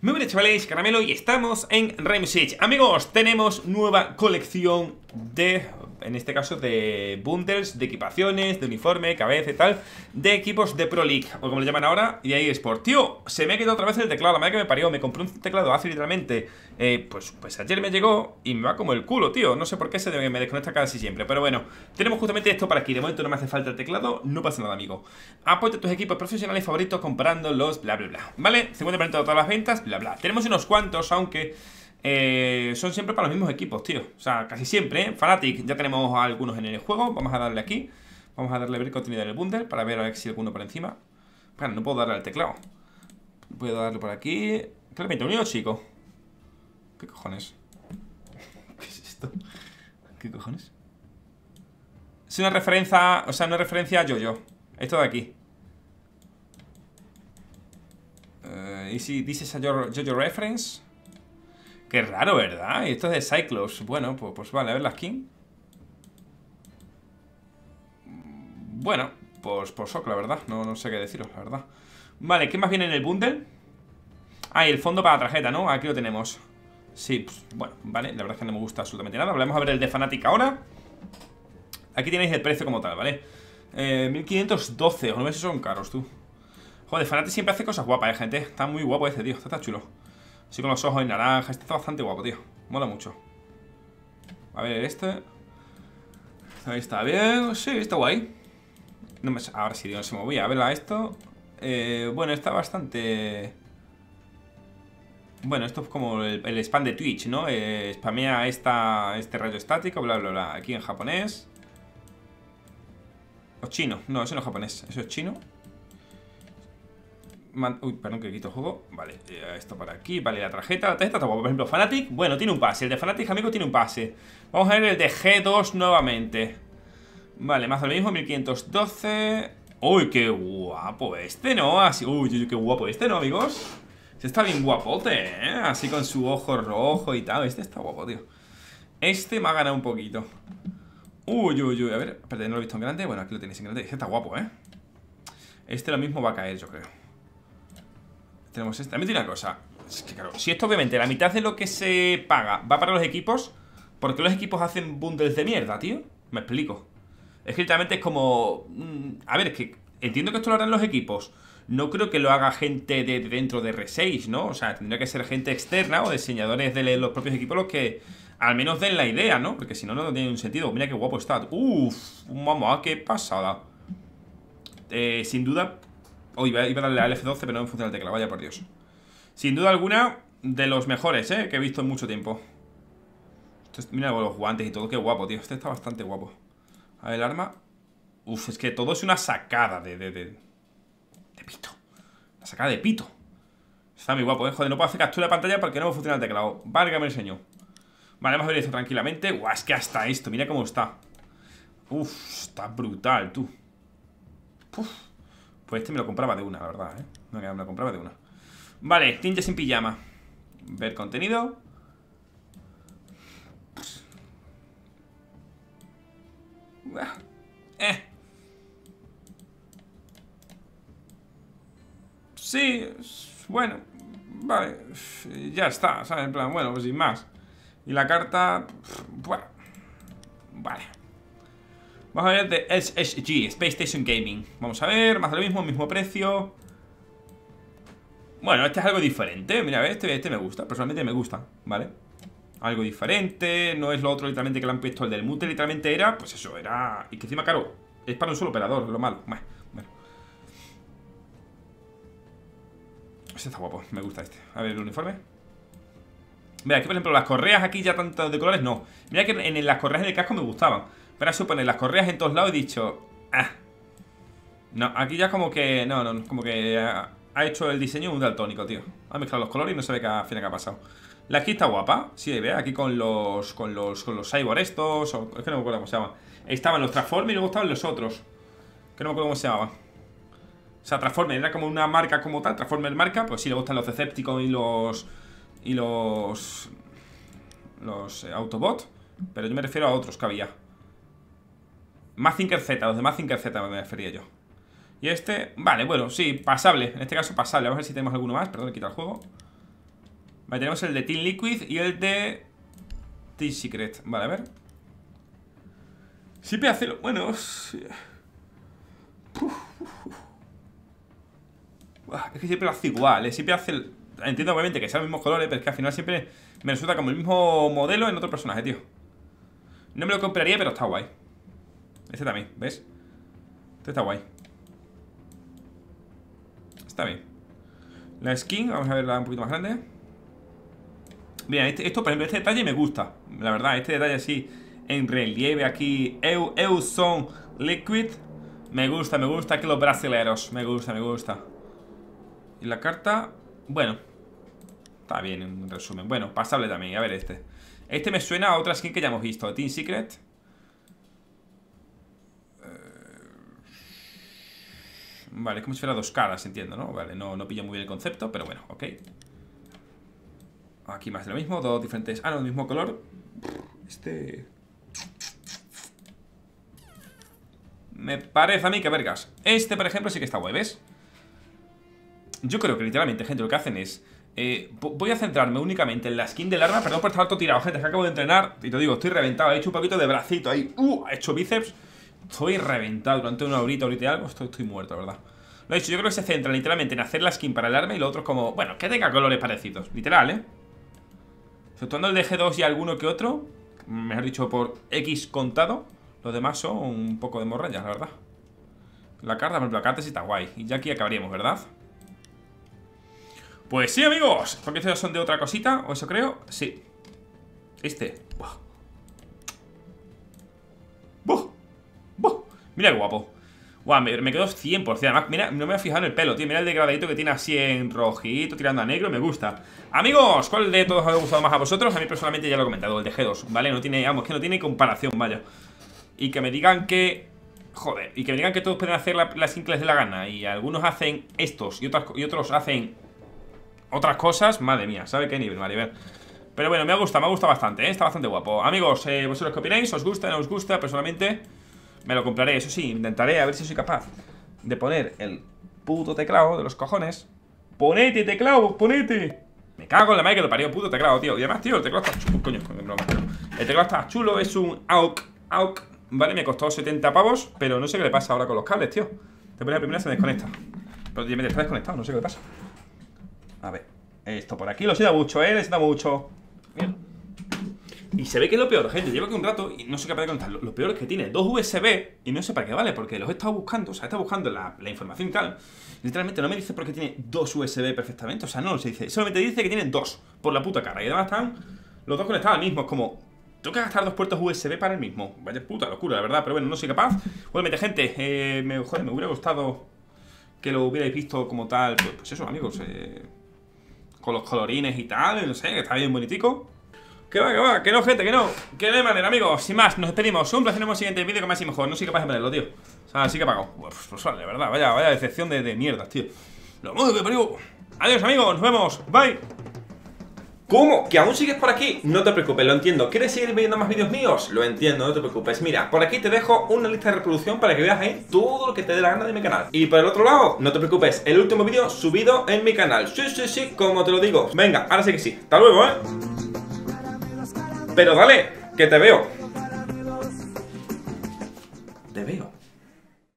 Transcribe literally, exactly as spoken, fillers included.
Muy buenas chavales, Caramelo, y estamos en Rainbow Six. Amigos, tenemos nueva colección de, en este caso, de bundles, de equipaciones, de uniforme, cabeza y tal, de equipos de Pro League, o como le llaman ahora, y ahí Sport. Tío, se me ha quedado otra vez el teclado, la madre que me parió. Me compré un teclado hace literalmente, eh, pues, pues ayer me llegó y me va como el culo, tío. No sé por qué se me desconecta casi siempre, pero bueno, tenemos justamente esto para aquí. De momento no me hace falta el teclado, no pasa nada, amigo. Apoya tus equipos profesionales favoritos comprándolos, bla, bla, bla. ¿Vale? cincuenta por ciento de todas las ventas, bla, bla. Tenemos unos cuantos, aunque eh, son siempre para los mismos equipos, tío. O sea, casi siempre, ¿eh? Fnatic, ya tenemos algunos en el juego. Vamos a darle aquí. Vamos a darle ver contenido en el bundle para ver a ver si hay alguno por encima. Bueno, no puedo darle al teclado. Puedo darle por aquí. Claramente, unido, chico. ¿Qué cojones? ¿Qué es esto? ¿Qué cojones? Es una referencia, o sea, una referencia a Jojo. Esto de aquí. Uh, ¿Y si dices a Jojo reference? Qué raro, ¿verdad? Y esto es de Cyclops. Bueno, pues, pues vale, a ver la skin. Bueno, pues por shock, la verdad. No, no sé qué deciros, la verdad. Vale, ¿qué más viene en el bundle? Ah, y el fondo para la tarjeta, ¿no? Aquí lo tenemos. Sí, pues, bueno, vale, la verdad es que no me gusta absolutamente nada. Vamos a ver el de Fnatic ahora. Aquí tenéis el precio como tal, ¿vale? Eh, mil quinientos doce, o no sé si son caros, tú. Joder, Fnatic siempre hace cosas guapas, ¿eh, gente? Está muy guapo ese, tío, está chulo. Así con los ojos en naranja, este está bastante guapo, tío. Mola mucho. A ver, este. Ahí está bien, sí, está guay. No me... Ahora sí, tío, no se movía. A ver, a esto. Eh, bueno, está bastante... Bueno, esto es como el, el spam de Twitch, ¿no? Eh, spamea esta, este rayo estático, bla, bla, bla. Aquí en japonés. O chino. No, eso no es japonés. Eso es chino. Man... Uy, perdón que quito el juego. Vale, esto para aquí. Vale, la tarjeta. La tarjeta está guapa. Por ejemplo, Fnatic. Bueno, tiene un pase. El de Fnatic, amigo, tiene un pase. Vamos a ver el de G dos nuevamente. Vale, más de lo mismo. mil quinientos doce. Uy, qué guapo este, ¿no? Así... Uy, qué guapo este, ¿no, amigos? Este está bien guapote, ¿eh? Así con su ojo rojo y tal. Este está guapo, tío. Este me ha ganado un poquito. Uy, uy, uy. A ver, espérate, no lo he visto en grande. Bueno, aquí lo tenéis en grande. Este está guapo, ¿eh? Este lo mismo va a caer, yo creo. Tenemos este. También tiene una cosa. Es que, claro, si esto obviamente la mitad de lo que se paga va para los equipos, ¿por qué los equipos hacen bundles de mierda, tío? Me explico. Es que literalmente es como... Mmm, a ver, es que entiendo que esto lo harán los equipos. No creo que lo haga gente de dentro de R seis, ¿no? O sea, tendría que ser gente externa o diseñadores de los propios equipos los que al menos den la idea, ¿no? Porque si no, no tiene un sentido. Mira qué guapo está. Uf, mamá, qué pasada. Eh, sin duda... Oh, iba, iba a darle al F doce, pero no me funciona el teclado, vaya por Dios. Sin duda alguna, de los mejores, ¿eh? Que he visto en mucho tiempo. Esto es, mira los guantes y todo, qué guapo, tío. Este está bastante guapo. A ver, el arma. Uf, es que todo es una sacada de... de, de... de pito. La sacada de pito. Está muy guapo, ¿eh? Joder, no puedo hacer captura de pantalla porque no me funciona el teclado. Válgame el señor. Vale, vamos a ver esto tranquilamente. Guau, es que hasta esto, mira cómo está. Uf, está brutal, tú. Uf. Pues este me lo compraba de una, la verdad, ¿eh? No, me lo compraba de una. Vale, ninja sin pijama. Ver contenido. Eh. Sí, bueno, vale, ya está, ¿sabes? En plan, bueno, pues sin más. Y la carta, bueno, vale. Vamos a ver de S S G, Space Station Gaming. Vamos a ver, más de lo mismo, mismo precio. Bueno, este es algo diferente. Mira, este, este me gusta, personalmente me gusta, ¿vale? Algo diferente, no es lo otro literalmente que le han puesto. El del mute literalmente era, pues eso, era... Y que encima, claro, es para un solo operador, lo malo. Bueno, bueno. Este está guapo, me gusta este. A ver el uniforme. Mira, aquí por ejemplo las correas aquí ya tanto de colores no. Mira que en, en las correas del casco me gustaban. Pero a suponer las correas en todos lados he dicho... Ah. No, aquí ya como que... No, no, como que ha, ha hecho el diseño un daltónico, tío. Ha mezclado los colores y no se ve qué al final qué ha pasado. La aquí está guapa, sí, ve, aquí con los... Con los, con los cyborg estos, o, es que no me acuerdo cómo se llama. Estaban los Transformers y luego estaban los otros. Que no me acuerdo cómo se llamaban. O sea, Transformer era como una marca como tal, Transformer marca, pues sí, le gustan los Decepticons y los... Y los... Los eh, Autobot. Pero yo me refiero a otros que había. Mazinger Z, los de Mazinger Z me refería yo. Y este, vale, bueno, sí, pasable. En este caso pasable, vamos a ver si tenemos alguno más. Perdón, he quitado el juego. Vale, tenemos el de Team Liquid y el de Team Secret. Vale, a ver. Siempre hace lo... Bueno... Sí. Uf, uf, uf. Es que siempre lo hace igual, ¿eh? Siempre hace... El... Entiendo obviamente que sean los mismos colores, pero es que al final siempre me resulta como el mismo modelo en otro personaje, tío. No me lo compraría, pero está guay. Este también, ¿ves? Este está guay. Está bien. La skin, vamos a verla un poquito más grande. Mira, este, esto, por ejemplo, este detalle me gusta. La verdad, este detalle así en relieve aquí, Eu, Euson Liquid. Me gusta, me gusta que los brasileros. Me gusta, me gusta. Y la carta, bueno, está bien en resumen. Bueno, pasable también, a ver este. Este me suena a otra skin que ya hemos visto, Team Secret. Vale, es como si fuera dos caras, entiendo, ¿no? Vale, no, no pillo muy bien el concepto, pero bueno, ok. Aquí más de lo mismo, dos diferentes... Ah, no, el mismo color. Este... Me parece a mí que vergas. Este, por ejemplo, sí que está guay, ¿ves? Yo creo que literalmente, gente, lo que hacen es... Eh, voy a centrarme únicamente en la skin del arma. Perdón por estar todo tirado, gente, es que acabo de entrenar. Y te digo, estoy reventado, he hecho un poquito de bracito ahí. Uh, he hecho bíceps. Estoy reventado durante una horita, horita y algo. Estoy, estoy muerto, ¿verdad? Lo he dicho, yo creo que se centra literalmente en hacer la skin para el arma. Y lo otro es como, bueno, que tenga colores parecidos. Literal, ¿eh? Exceptuando el de G dos y alguno que otro, mejor dicho, por X contado. Los demás son un poco de morrayas, la verdad. La carta, por ejemplo, la carta sí está guay. Y ya aquí acabaríamos, ¿verdad? Pues sí, amigos. Porque estos son de otra cosita, o eso creo. Sí. Este. Buah. Buah. Buah. Mira qué guapo. Guau, me, me quedo cien por cien. Además, mira, no me he fijado en el pelo, tío. Mira el degradadito que tiene así en rojito, tirando a negro. Me gusta. Amigos, ¿cuál de todos os ha gustado más a vosotros? A mí personalmente ya lo he comentado, el de G dos, ¿vale? No tiene, vamos, que no tiene comparación, vaya. Y que me digan que... Joder, y que me digan que todos pueden hacer la, la skin que les dé la gana. Y algunos hacen estos y, otras, y otros hacen otras cosas. Madre mía, ¿sabe qué nivel, Maribel? Pero bueno, me ha gustado, me ha gustado bastante, ¿eh? Está bastante guapo. Amigos, eh, ¿vosotros qué opináis? ¿Os gusta, no os gusta? Personalmente me lo compraré, eso sí, intentaré a ver si soy capaz de poner el puto teclado de los cojones. ¡Ponete, teclado, ponete! Me cago en la madre que lo parió, puto teclado, tío. Y además, tío, el teclado está chulo, coño, broma, el teclado está chulo, es un A U K, A U K. Vale, me costó setenta pavos, pero no sé qué le pasa ahora con los cables, tío. Te pones la primera y se me desconecta. Pero me está desconectado, no sé qué le pasa. A ver, esto por aquí lo sienta mucho, eh, lo sienta mucho. Mira. Y se ve que es lo peor, gente. Llevo aquí un rato y no sé qué para contar. Lo, lo peor es que tiene dos U S B y no sé para qué vale, porque los he estado buscando. O sea, he estado buscando la, la información y tal. Literalmente no me dice por qué tiene dos U S B perfectamente. O sea, no lo se dice. Solamente dice que tienen dos por la puta cara. Y además están los dos conectados al mismo. Es como, tengo que gastar dos puertos U S B para el mismo. Vaya puta locura, la verdad. Pero bueno, no soy capaz. Igualmente, gente, eh, me, joder, me hubiera gustado que lo hubierais visto como tal. Pues, pues eso, amigos. Eh, con los colorines y tal. No sé, que está bien bonitico. Que va, que va, que no, gente, que no. Que no hay manera, amigos. Sin más, nos despedimos. Un placer en el siguiente vídeo, que más y mejor. No soy capaz de ponerlo, tío. O sea, sí que he pagado. Pues, pues vale, de verdad. Vaya, vaya decepción de, de mierdas, tío. Lo muevo que parió. Adiós, amigos. Nos vemos. Bye. ¿Cómo? ¿Que aún sigues por aquí? No te preocupes, lo entiendo. ¿Quieres seguir viendo más vídeos míos? Lo entiendo, no te preocupes. Mira, por aquí te dejo una lista de reproducción para que veas ahí todo lo que te dé la gana de mi canal. Y por el otro lado, no te preocupes, el último vídeo subido en mi canal. Sí, sí, sí, como te lo digo. Venga, ahora sí que sí. Hasta luego, ¿eh? Pero dale, que te veo.